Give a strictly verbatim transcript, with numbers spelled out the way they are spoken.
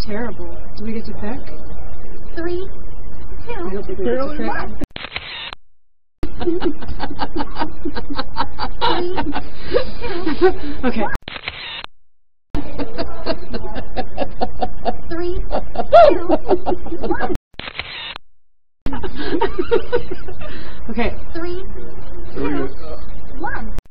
terrible. Do we get to pick? Three, two, I don't think we get to pick. one. Okay. Three, two, one. Okay. Three, two, one.